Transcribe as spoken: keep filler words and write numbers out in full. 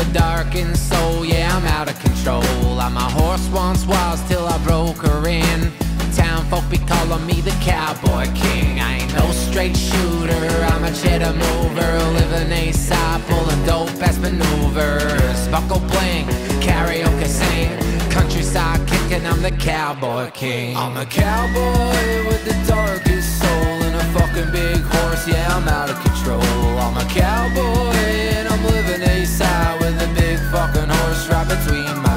darkened soul, yeah, I'm out of control. I'm a horse once was till I broke her in. Town folk be calling me the cowboy king. I ain't no straight shooter, I'm a cheddar mover. Living A-side, pulling dope-ass maneuvers. Buckle bling, karaoke sing, countryside kicking, I'm the cowboy king. I'm a cowboy with the darkest soul, and a fucking big horse, yeah, I'm out of control. I'm a cowboy and I'm living A-side with a big fucking horse right between my